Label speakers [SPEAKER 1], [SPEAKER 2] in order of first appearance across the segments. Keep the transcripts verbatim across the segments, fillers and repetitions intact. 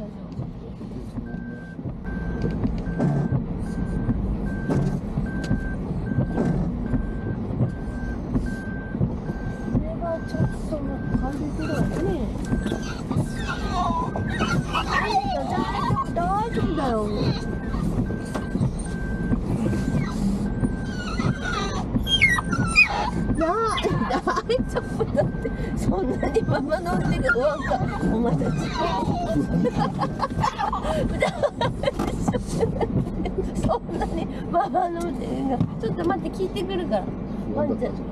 [SPEAKER 1] 車場。ちょっと感じてるわね。大丈夫だよ。なあ、大丈夫だって。そんなにママの腕がワンか、お前たち。そんなにママの腕が、ちょっと待って、聞いてくるから。ワンちゃん。ん？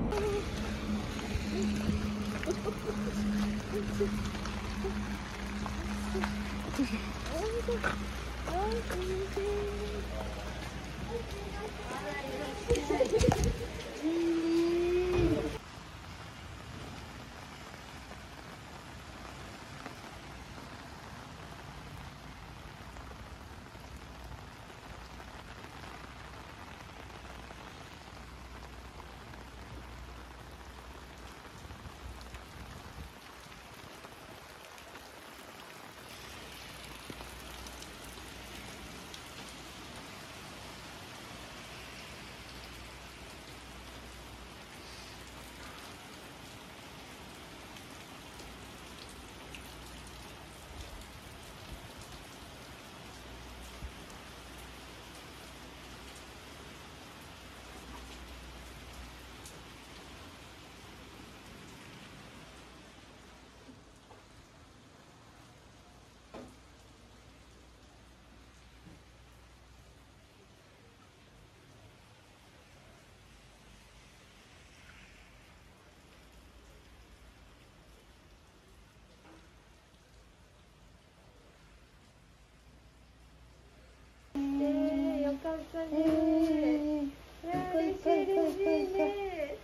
[SPEAKER 1] よかったね。嬉しいね。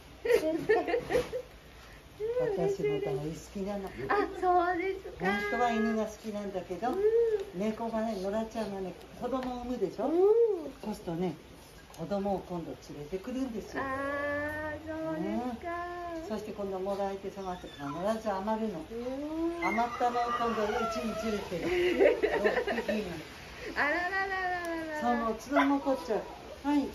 [SPEAKER 2] 私も大好きなの。
[SPEAKER 1] あ、そうですか。
[SPEAKER 2] 本当は犬が好きなんだけど、猫がね、野良ちゃんがね、子供を産むでしょ。そうするとね、子供を今度連れてくるんですよ。
[SPEAKER 1] ああ、そうですか。
[SPEAKER 2] そして今度もらえて探して必ず余るの。余ったのを今度うちに連れてる。ろっぴきが。
[SPEAKER 1] あらららららら。
[SPEAKER 2] そのつど残っちゃう。はい。
[SPEAKER 1] ちょっ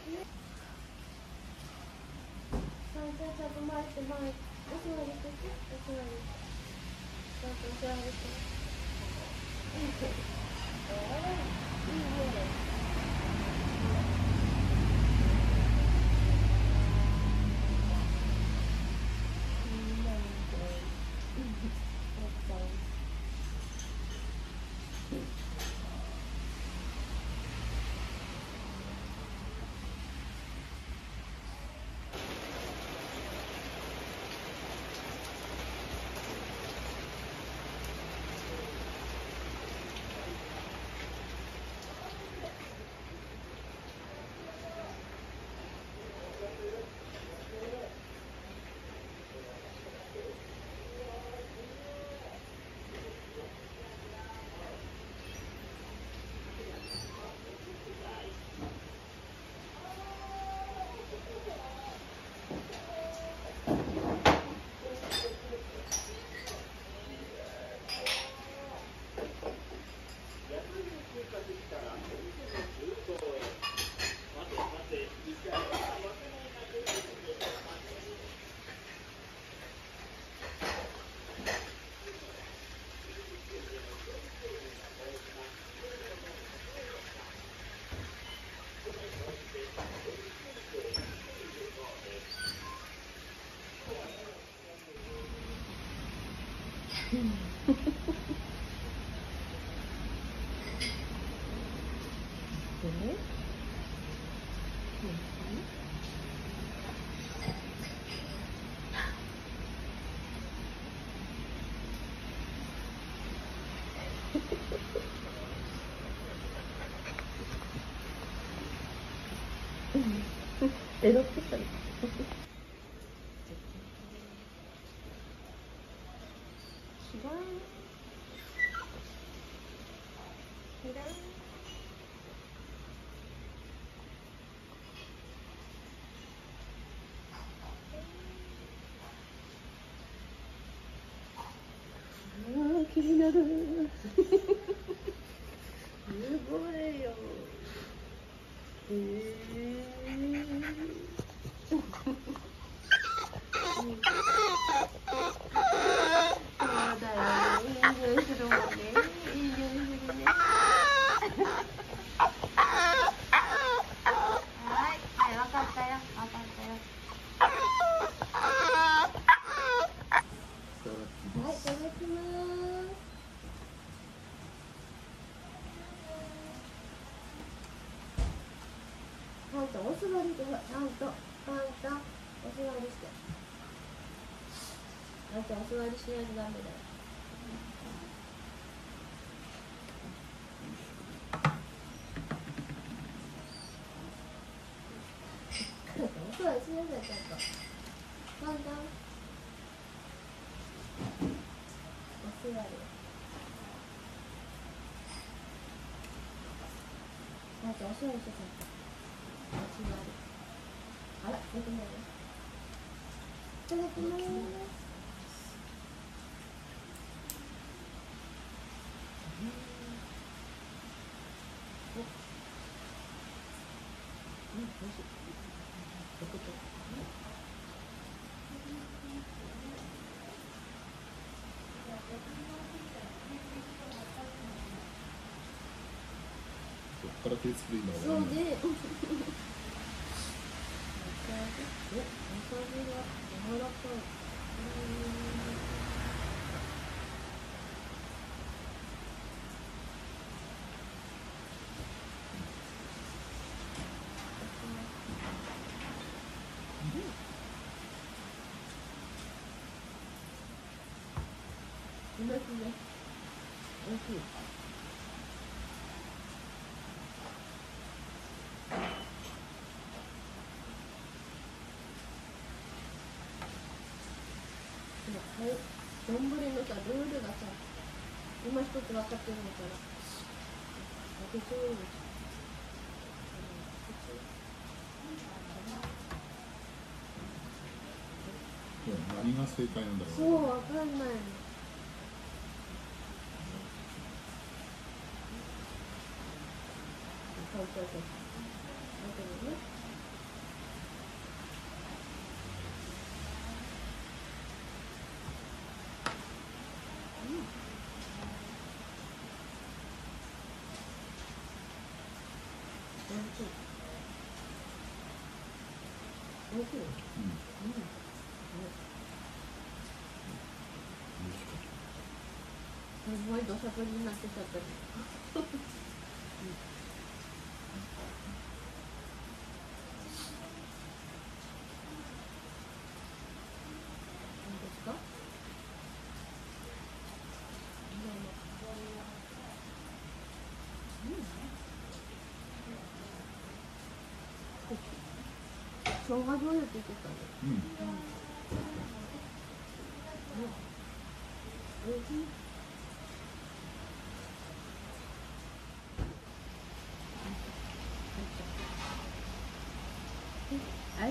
[SPEAKER 1] と待って待って。お座りして。お座り。ちょっとお座りして。いいね。いいね。エロってたね。知らん。知らん。ああ、気になる。 だよね。いい匂いするもんね。いい匂いするね。はい、はい、わかったよ。わかったよ。はい、いただきます。ちゃんとお座りで、ちゃんと、ちゃんとお座りして。ちゃんとお座りしないとダメだよ。お座りしなさい、ちゃんと。ちゃんと。お座り。ちゃんとお座りしてちゃんと。お座り。あら、出てないよ。いただきます。
[SPEAKER 3] そこから手つくる今は
[SPEAKER 1] そうで、お味が柔らかい。うまいね。おいしい。はい、丼のさ、ルールがさ、今一つ分かってるのから、開けちゃうんです。
[SPEAKER 3] 何が正解なんだろう。
[SPEAKER 1] そう、分かんないの。そうそうそう。だけどね。おいしい。おいしい。うん。すごい土砂降りになってちゃったり。何ですか？生姜醤油って言ってたね。
[SPEAKER 3] うん。うん。
[SPEAKER 1] おいしい。はい。はい。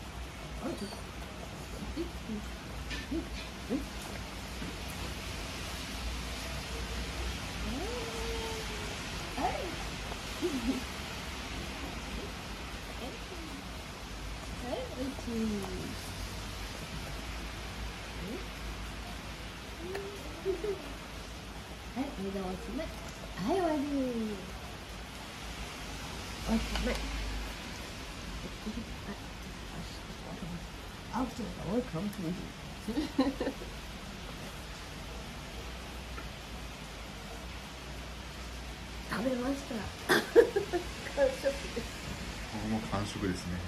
[SPEAKER 1] はい、目がおしまい。はい、終わり。おしまい。あ、そうだ、おい、かもしれない。食べました。完食です。
[SPEAKER 3] ここも完食ですね。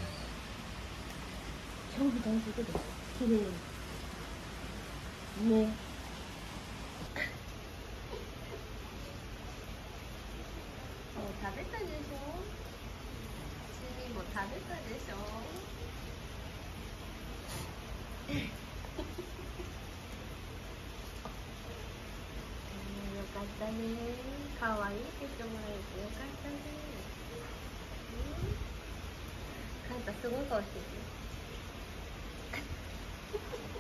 [SPEAKER 1] 超完食です。綺麗に。ね。もう食べたでしょ。チミも食べたでしょ。よかったね。可愛いって言ってもらえてよかったね。カンタすごい顔してる。